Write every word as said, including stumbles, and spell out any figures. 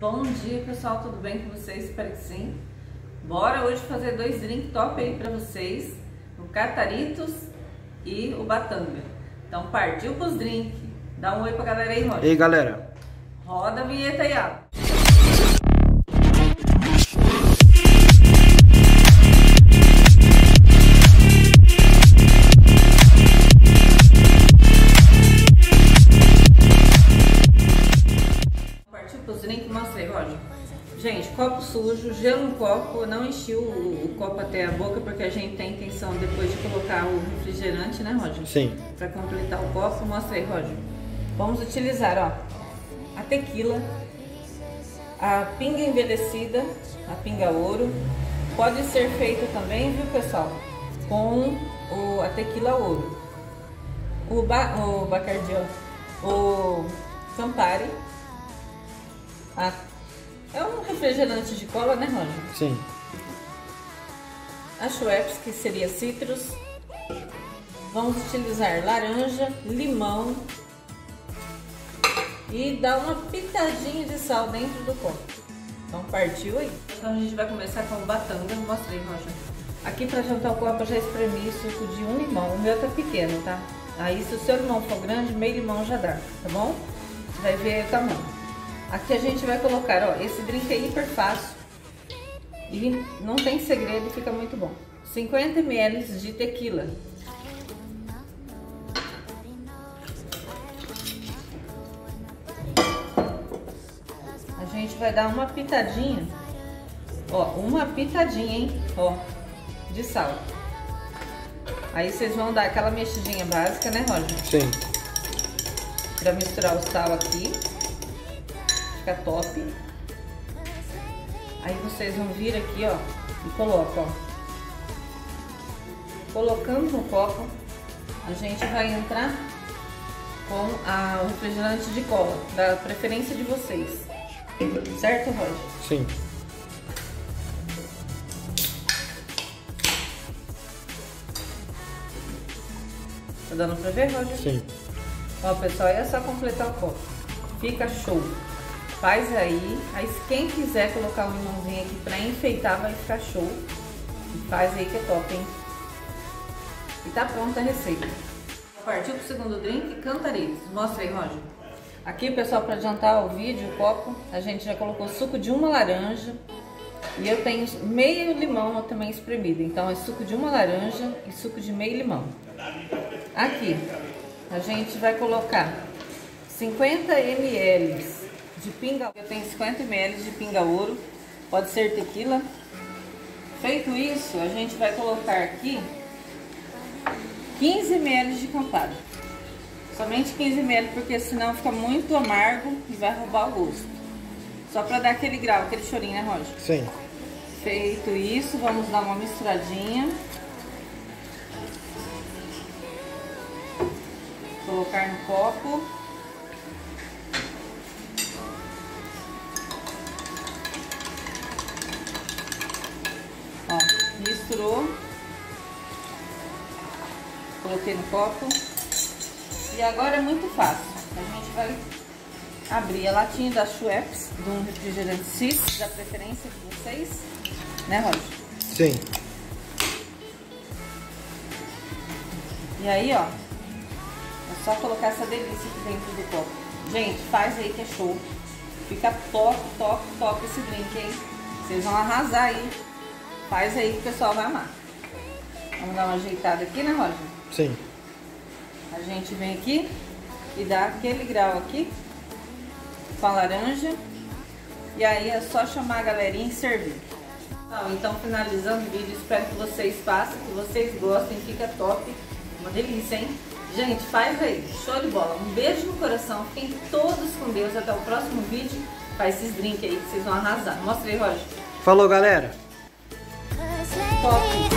Bom dia, pessoal, tudo bem com vocês? Espero que sim. Bora hoje fazer dois drinks top aí pra vocês, o Cataritos e o Batanga. Então partiu pros drinks. Dá um oi pra galera aí, Roger. E aí, galera. Roda a vinheta aí, ó. Partiu pros drinks? Mostra aí, Roger. Gente, copo sujo, gelo no copo. Eu não enchi o, o copo até a boca porque a gente tem intenção depois de colocar o refrigerante, né, Roger? Sim. Para completar o copo. Mostra aí, Roger. Vamos utilizar, ó, a tequila, a pinga envelhecida, a pinga ouro. Pode ser feita também, viu, pessoal, com o, a tequila ouro. O, ba, o Bacardi, ó, o Campari. A É um refrigerante de cola, né, Roger? Sim. A Schweppes, que seria citrus. Vamos utilizar laranja, limão e dar uma pitadinha de sal dentro do copo. Então partiu aí. Então a gente vai começar com o Batanga. Mostra aí, Roger. Aqui para juntar o copo eu já espremi suco de um limão. O meu tá pequeno, tá? Aí se o seu limão for grande, meio limão já dá, tá bom? Você vai ver o tamanho. Aqui a gente vai colocar, ó, esse drink é hiper fácil e não tem segredo, fica muito bom. cinquenta mililitros de tequila. A gente vai dar uma pitadinha, ó, uma pitadinha, hein, ó, de sal. Aí vocês vão dar aquela mexidinha básica, né, Roger? Sim. Pra misturar o sal aqui. Fica top. Aí vocês vão vir aqui, ó, e colocam, ó. Colocando no copo, a gente vai entrar com a, o refrigerante de cola, da preferência de vocês. Certo, Roger? Sim. Tá dando pra ver, Roger? Sim. Ó, pessoal, é só completar o copo. Fica show. Faz aí, aí quem quiser colocar um limãozinho aqui pra enfeitar vai ficar show. E faz aí que é top, hein? E tá pronta a receita. Partiu pro segundo drink, Cataritos. Mostra aí, Roger. Aqui, pessoal, para adiantar o vídeo, o copo, a gente já colocou suco de uma laranja. E eu tenho meio limão também espremido. Então é suco de uma laranja e suco de meio limão. Aqui, a gente vai colocar cinquenta mililitros de pinga. Eu tenho cinquenta mililitros de pinga ouro, pode ser tequila. Feito isso, a gente vai colocar aqui quinze mililitros de Campari. Somente quinze mililitros, porque senão fica muito amargo e vai roubar o gosto. Só para dar aquele grau, aquele chorinho, né, Roger? Sim. Feito isso, vamos dar uma misturadinha. Colocar no copo. Ó, misturou, coloquei no copo e agora é muito fácil. A gente vai abrir a latinha da Schweppes, de um refrigerante Citro, da preferência de vocês, né, Roger? Sim. E aí, ó, é só colocar essa delícia aqui dentro do copo. Gente, faz aí que é show. Fica top, top, top esse drink, hein? Vocês vão arrasar aí. Faz aí que o pessoal vai amar. Vamos dar uma ajeitada aqui, né, Roger? Sim. A gente vem aqui e dá aquele grau aqui com a laranja. E aí é só chamar a galerinha e servir. Então, finalizando o vídeo, espero que vocês façam, que vocês gostem, fica top. Uma delícia, hein? Gente, faz aí. Show de bola. Um beijo no coração. Fiquem todos com Deus. Até o próximo vídeo. Faz esses drinks aí que vocês vão arrasar. Mostra aí, Roger. Falou, galera. Top.